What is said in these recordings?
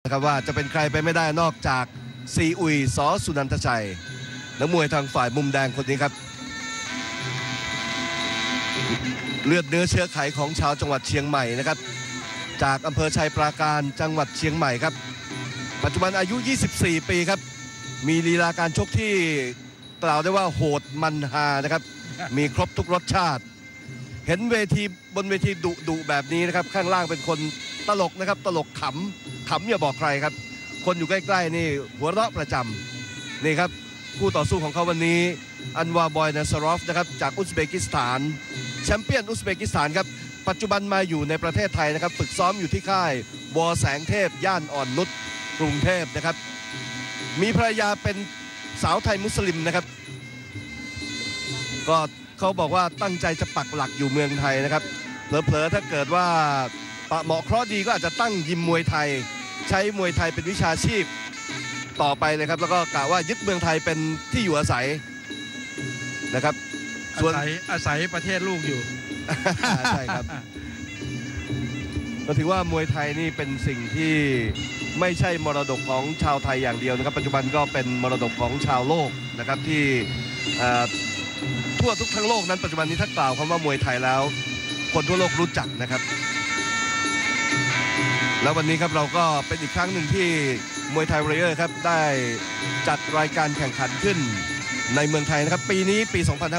นะครับว่าจะเป็นใครไปไม่ได้นอกจากซีอุยส.สุนันทชัยนักมวยทางฝ่ายมุมแดงคนนี้ครับเลือดเนื้อเชื้อไขของชาวจังหวัดเชียงใหม่นะครับจากอำเภอชัยปราการจังหวัดเชียงใหม่ครับปัจจุบันอายุ24ปีครับมีลีลาการชกที่กล่าวได้ว่าโหดมันฮานะครับมีครบทุกรสชาติเห็นเวทีบนเวทีดุแบบนี้นะครับข้างล่างเป็นคนตลกนะครับตลกขำอย่าบอกใครครับคนอยู่ใกล้ๆนี่หัวเราะประจำนี่ครับคู่ต่อสู้ของเขาวันนี้อันวาบอยนาซารอฟนะครับจากอุซเบกิสถานแชมเปี้ยนอุซเบกิสถานครับปัจจุบันมาอยู่ในประเทศไทยนะครับฝึกซ้อมอยู่ที่ค่ายวอแสงเทพย่านอ่อนนุชกรุงเทพนะครับมีภรรยาเป็นสาวไทยมุสลิมนะครับก็เขาบอกว่าตั้งใจจะปักหลักอยู่เมืองไทยนะครับเผลอๆถ้าเกิดว่าเหมาะเคราะห์ดีก็อาจจะตั้งยิมมวยไทยใช้มวยไทยเป็นวิชาชีพต่อไปเลยครับแล้วก็กะว่ายึดเมืองไทยเป็นที่อยู่อาศัยนะครับส่วนอาศัยประเทศลูกอยู่ใช่ครับก็ถือว่ามวยไทยนี่เป็นสิ่งที่ไม่ใช่มรดกของชาวไทยอย่างเดียวนะครับปัจจุบันก็เป็นมรดกของชาวโลกนะครับที่ทั่วทุกทั้งโลกนั้นปัจจุบันนี้ถ้ากล่าวคำว่ามวยไทยแล้วคนทั่วโลกรู้จักนะครับแล้ววันนี้ครับเราก็เป็นอีกครั้งหนึ่งที่มวยไทยเรเยอร์ครับได้จัดรายการแข่งขันขึ้นในเมืองไทยนะครับปีนี้ปี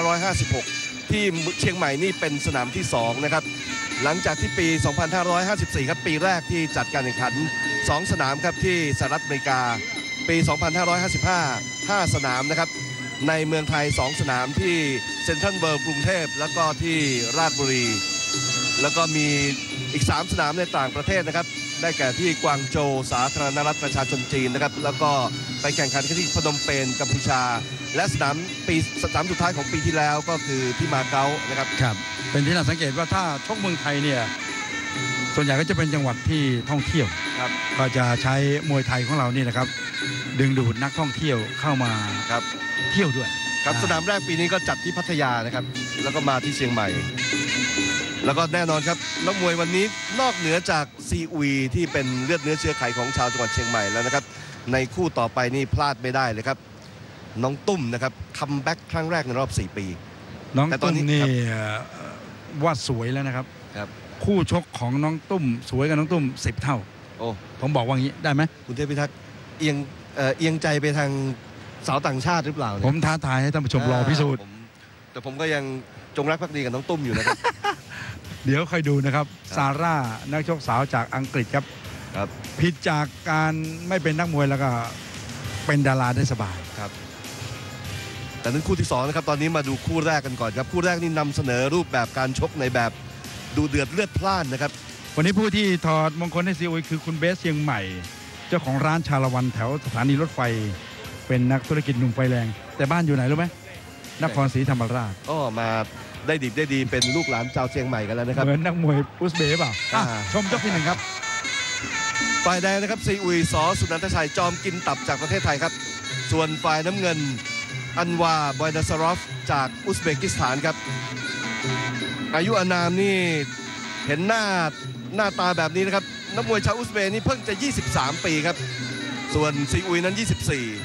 2556 ที่เชียงใหม่นี่เป็นสนามที่2นะครับหลังจากที่ปี 2554 ครับปีแรกที่จัดการแข่งขัน2สนามครับที่สหรัฐอเมริกาปี 2555 5 สนามนะครับในเมืองไทย2สนามที่เซ็นทรัลเวิลด์กรุงเทพแล้วก็ที่ราชบุรีแล้วก็มีอีก3สนามในต่างประเทศนะครับได้แก่ที่กวางโจวสาธารณรัฐประชาชนจีนนะครับแล้วก็ไปแข่งขันที่พนมเปญกัมพูชาและสนามสุดท้ายของปีที่แล้วก็คือที่มาเก๊านะครับครับเป็นที่น่าสังเกตว่าถ้าชกเมืองไทยเนี่ยส่วนใหญ่ก็จะเป็นจังหวัดที่ท่องเที่ยวครับก็จะใช้มวยไทยของเรานี่นะครับดึงดูดนักท่องเที่ยวเข้ามาครับเที่ยวด้วยครับสนามแรกปีนี้ก็จัดที่พัทยานะครับแล้วก็มาที่เชียงใหม่แล้วก็แน่นอนครับนักมวยวันนี้นอกเหนือจากซีอุยที่เป็นเลือดเนื้อเชื้อไขของชาวจังหวัดเชียงใหม่แล้วนะครับในคู่ต่อไปนี่พลาดไม่ได้เลยครับน้องตุ้มนะครับคัมแบ็กครั้งแรกในรอบ4 ปีน้องตุ้มนี่ว่าสวยแล้วนะครับคู่ชกของน้องตุ้มสวยกับน้องตุ้ม10 เท่าโอ้ผมบอกว่างี้ได้ไหมคุณเทพพิทักษ์เอียงใจไปทางสาวต่างชาติหรือเปล่าผมท้าทายให้ท่านผู้ชมรอพิสูจน์แต่ผมก็ยังจงรักภักดีกับน้องตุ้มอยู่นะครับเดี๋ยวค่อยดูนะครับซาร่านักชกสาวจากอังกฤษครับผิดจากการไม่เป็นนักมวยแล้วก็เป็นดาราได้สบายครับแต่นั้นคู่ที่2นะครับตอนนี้มาดูคู่แรกกันก่อนครับคู่แรกนี่นำเสนอรูปแบบการชกในแบบดูเดือดเลือดพล่านนะครับวันนี้ผู้ที่ถอดมงคลให้ซีอุยคือคุณเบสเชียงใหม่เจ้าของร้านชาละวันแถวสถานีรถไฟเป็นนักธุรกิจหนุ่มไฟแรงแต่บ้านอยู่ไหนรู้ไหมนครศรีธรรมราชมาได้ดีเป็นลูกหลานชาวเชียงใหม่กันแล้วนะครับเหมือนนักมวยอุซเบย์เปล่าชมยกที่1ครับฝ่ายแดงนะครับซีอุยส.สุนันทชัยจอมกินตับจากประเทศไทยครับส่วนฝ่ายน้ำเงินอันวาบอยนาซารอฟจากอุซเบกิสถานครับอายุอานามนี่เห็นหน้าตาแบบนี้นะครับนักมวยชาวอุซเบย์นี่เพิ่งจะ23 ปีครับส่วนซีอุยนั้น24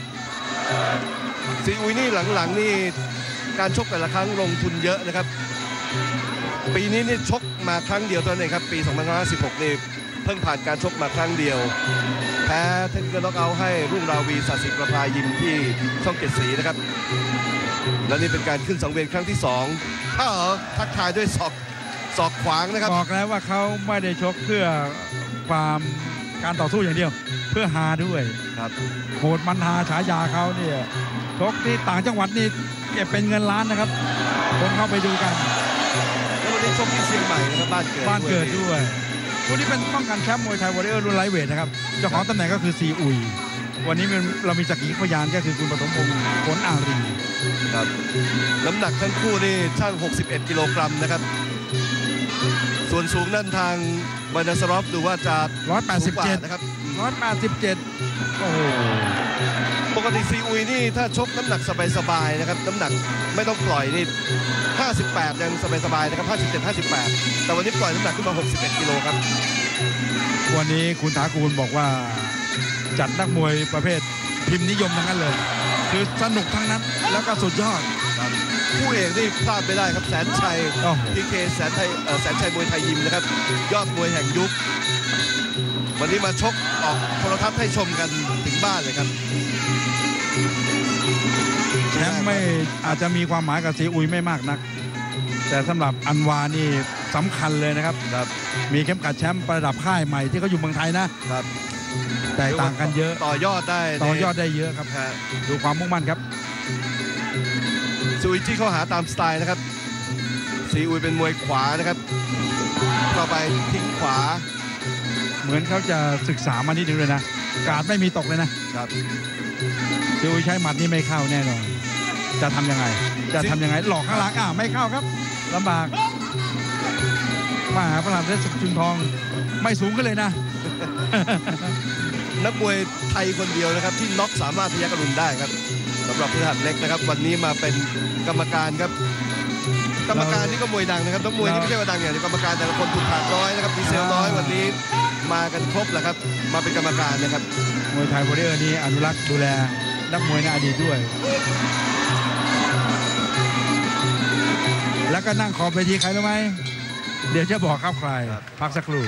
ซีอุยนี่หลังๆนี่การชกแต่ละครั้งลงทุนเยอะนะครับปีนี้นี่ชกมาครั้งเดียวเท่านั้นเองครับปี 2516 นี่เพิ่งผ่านการชกมาครั้งเดียวแพ้เทคนิคน็อกเอาท์ให้รุ่งราวีศาสิประภายิมที่ช่อง7 สีนะครับและนี่เป็นการขึ้นสังเวียนครั้งที่2ทักทายด้วยศอกขวางนะครับบอกแล้วว่าเขาไม่ได้ชกเพื่อความการต่อสู้อย่างเดียวเพื่อฮาด้วยครับโหดมันฮาฉายาเขาเนี่ยชกที่ต่างจังหวัดนี่เก็บเป็นเงินล้านนะครับคนเข้าไปดูกันแล้ววันนี้ชกที่เชียงใหม่นะครับบ้านเกิดด้วยวันนี้เป็นป้องกันแชมป์มวยไทยวอริเออร์รุ่นไลท์เวทนะครับเจ้าของตำแหน่งก็คือซีอุยวันนี้เรามีสักขีพยานก็คือคุณปฐมพงศ์ผลอารีครับน้ำหนักทั้งคู่นี่ช่าง61 กิโลกรัมนะครับส่วนสูงนั่นทางบอยนาซารอฟดูว่าจะ 187 นะครับ 187โอ้โหปกติซีอุยนี่ถ้าชกน้ำหนักสบายๆนะครับน้ำหนักไม่ต้องปล่อยนี่58ยังสบายๆนะครับ57 58แต่วันนี้ปล่อยน้ำหนักขึ้นมา61 กิโลครับวันนี้คุณถากูลบอกว่าจัดนักมวยประเภทพิมพ์นิยมทั้งนั้นเลยคือสนุกทั้งนั้นแล้วก็สุดยอดคู่เอกนี่พลาดไม่ได้ครับแสนชัย PK แสนชัยมวยไทยยิมนะครับยอดมวยแห่งยุควันนี้มาชกออกโทรทัศน์ให้ชมกันถึงบ้านเลยครับแชมป์ไม่อาจจะมีความหมายกับซีอุยไม่มากนักแต่สำหรับอันวานี่สำคัญเลยนะครับมีเข็มขัดแชมป์ประดับค่ายใหม่ที่เขาอยู่เมืองไทยนะครับแต่ต่างกันเยอะต่อยอดได้เยอะครับดูความมุ่งมั่นครับซีอุยที่เข้าหาตามสไตล์นะครับซีอุยเป็นมวยขวานะครับต่อไปทิ้งขวาเหมือนเขาจะศึกษามานิดนึงเลยนะการไม่มีตกเลยนะครับซีอุยใช้หมัดนี่ไม่เข้าแน่นอนจะทำยังไงหลอกข้างหลังไม่เข้าครับลำบากมหาพลังเล็กสุจุนทองไม่สูงขึ้นเลยนะนักมวยไทยคนเดียวนะครับที่น็อกสามารถพยัคฆ์อรุณได้ครับสำหรับพฤหัสเล็กนะครับวันนี้มาเป็นกรรมการครับกรรมการนี่ก็มวยดังนะครับนักมวยที่ไม่ใช่ว่าดังอย่างกรรมการแต่ละคนถูกขาดร้อยนะครับดีเซลน้อยวันนี้มากันครบแหละครับมาเป็นกรรมการนะครับมวยไทยโปรเดอร์นี้อนุรักษ์ดูแลนักมวยในอดีตด้วยแล้วก็นั่งขอบเวทีใครรู้ไหมเดี๋ยวจะบอกครับใครพักสักครู่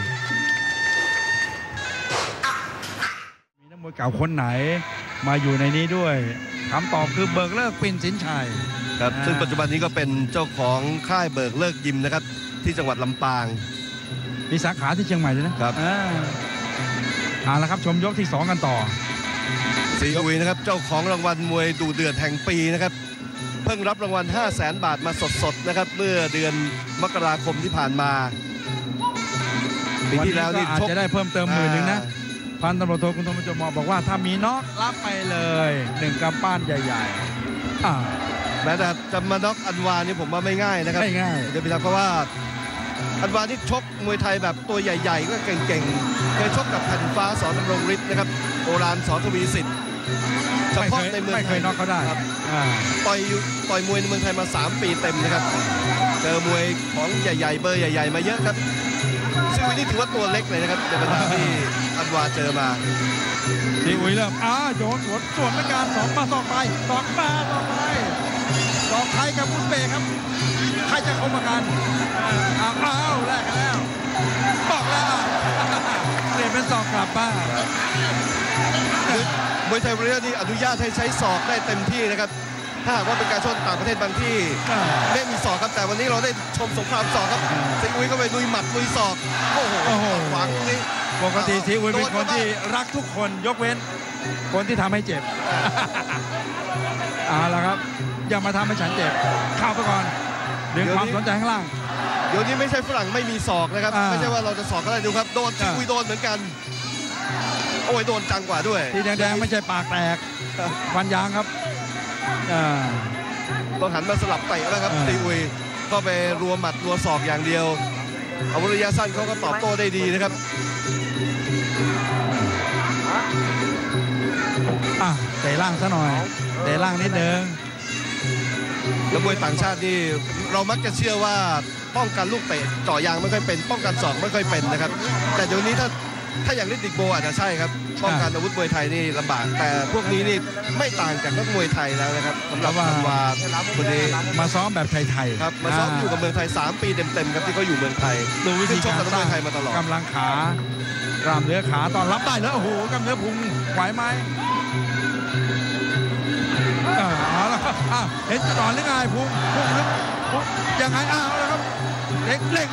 มีนักมวยเก่าคนไหนมาอยู่ในนี้ด้วยคำตอบคือเบิกเลิกปิ่นสินชัยครับซึ่งปัจจุบันนี้ก็เป็นเจ้าของค่ายเบิกเลิกยิมนะครับที่จังหวัดลำปางมีสาขาที่เชียงใหม่ด้วยนะครับแล้วครับชมยกที่2กันต่อซีอุยนะครับเจ้าของรางวัลมวยดูเดือดแห่งปีนะครับเพิ่งรับรางวัล 500,000 บาทมาสดๆนะครับเมื่อเดือนมกราคมที่ผ่านมาปีที่แล้วนี่อาจจะได้เพิ่มเติม10,000นะพันตำรวจโทคุณธมจมบอกว่าถ้ามีน็อกรับไปเลย1กำปั้นใหญ่ๆแม้แต่จะมาน็อกอันวานี่ผมว่าไม่ง่ายนะครับไม่ง่ายเดี๋ยวไปทำเพราะว่าอันวานี่ชกมวยไทยแบบตัวใหญ่ๆก็เก่งๆเคยชกกับแผ่นฟ้าสอนดำรงฤทธิ์นะครับโอรานสอนทวีสิทธิ์เฉพาะในเมืองไทยไม่เคยน็อกเขาได้ครับต่อยมวยในเมืองไทยมา3 ปีเต็มนะครับเจอมวยของใหญ่ๆเบอร์ใหญ่ๆมาเยอะครับซีอุยนี่ถือว่าตัวเล็กเลยนะครับในบรรดาที่อันวาเจอมาซีอุยเริ่มโยนสวนเป็นการ2 มา2 ไป2 มา2 ไป2 ไทยกับอุซเบกครับใครจะเข้ามากันแลกกันแล้วบอกแล้วเปลี่ยนเป็น2 กลับบ้านมวยไทยประเทศนี้อนุญาตให้ใช้ศอกได้เต็มที่นะครับถ้าหากว่าเป็นการชกต่างประเทศบางที่ไม่มีศอกครับแต่วันนี้เราได้ชมสงครามศอกครับซีอุยก็ไปลุยหมัดลุยศอกโอ้โหขวางนี้ปกติซีอุยเป็นคนที่รักทุกคนยกเว้นคนที่ทำให้เจ็บละครับอย่ามาทำให้ฉันเจ็บเข้าไปก่อนดึงความสนใจข้างล่างเดี๋ยวนี้ไม่ใช่ฝรั่งไม่มีศอกนะครับไม่ใช่ว่าเราจะศอกก็ได้ดูครับโดนซีอุยโดนเหมือนกันโอ้ยโดนจังกว่าด้วยที่แดงๆไม่ใช่ปากแตกฟันยางครับต้องหันมาสลับเตะแล้วครับซีอุยก็ไปรัวหมัดรัวศอกอย่างเดียวอาวุธระยะสั้นเขาก็ตอบโต้ได้ดีนะครับเตะล่างซะหน่อยเตะล่างนิดนึงแล้วมวยต่างชาตินี่เรามักจะเชื่อว่าป้องกันลูกเตะเจาะยางไม่ค่อยเป็นป้องกันศอกไม่ค่อยเป็นนะครับแต่เดี๋ยวนี้ถ้าอย่างลิดิกโบอาจจะใช่ครับป้องกันอาวุธมวยไทยนี่ลำบากแต่พวกนี้นี่ไม่ต่างจากนักมวยไทยแล้วนะครับสำหรับอันวาคนนี้มาซ้อมแบบไทยๆครับมาซ้อมอยู่กับเมืองไทย3 ปีเต็มๆครับที่เขาอยู่เมืองไทยดูวิธีการสร้างมาตลอดกำลังขากล้ามเนื้อขาตอนรับได้แล้วโอ้โหกล้ามเนื้อพุงไหวไหมเห็นจะนอนหรือไงพุงลึกยังไงแล้วครับเล็ก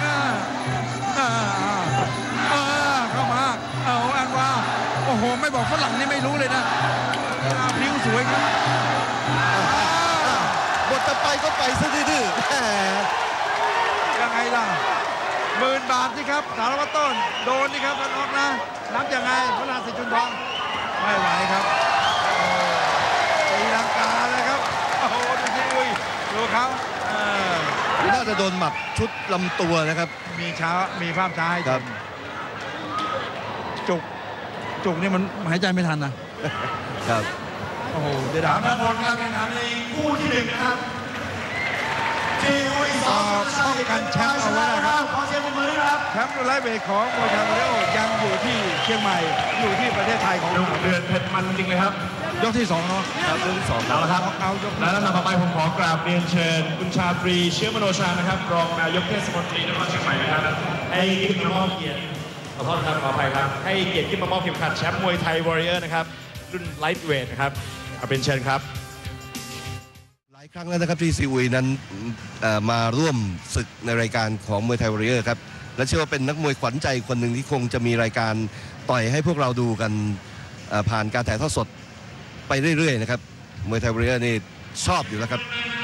เข้ามาอันว่าโอ้โหไม่บอกฝรั่งนี่ไม่รู้เลยนะพลิ้วสวยครับบทต่อไปก็ไปซะดื้อยังไงล่ะ10,000 บาทสิครับสารวัตรต้นโดนนี่ครับมันออกนะนับยังไงพระราชจุนทองไม่ไหวครับตีลังกาเลยครับโอ้โหดูสิดูเขาน่าจะโดนหมัดชุดลำตัวนะครับมีภาพช้าครับจุกนี่มันหายใจไม่ทันนะครับโอ้โหเดี๋ยวถามผลการแข่งขันในคู่ที่1นะครับป้องกันแชมป์เอาไว้นะครับแชมป์ไลท์เวทของมวยไทยวันนี้ยังอยู่ที่เชียงใหม่อยู่ที่ประเทศไทยของเราเดือนเผ็ดมันจริงเลยครับยกที่2เนาะครับยกที่2 เอาละครับและลำดับต่อไปผมขอกราบเรียนเชิญคุณชาตรีเชื้อมโนชานะครับรองนายกเทศมนตรีนครเชียงใหม่นะครับให้ขึ้นมามอบเกียรติขอโทษครับขออภัยครับให้เกียรติขึ้นมามอบเข็มขัดแชมป์มวยไทยวอริเออร์นะครับรุ่นไลท์เวทนะครับเอาเป็นเชิญครับหลายครั้งแล้วนะครับที่ซีอุยนั้นมาร่วมศึกในรายการของมวยไทยวอริเออร์ครับและเชื่อว่าเป็นนักมวยขวัญใจคนหนึ่งที่คงจะมีรายการต่อยให้พวกเราดูกันผ่านการถ่ายทอดสดไปเรื่อยๆนะครับมวยไทยวอริเออร์นี่ชอบอยู่แล้วครับ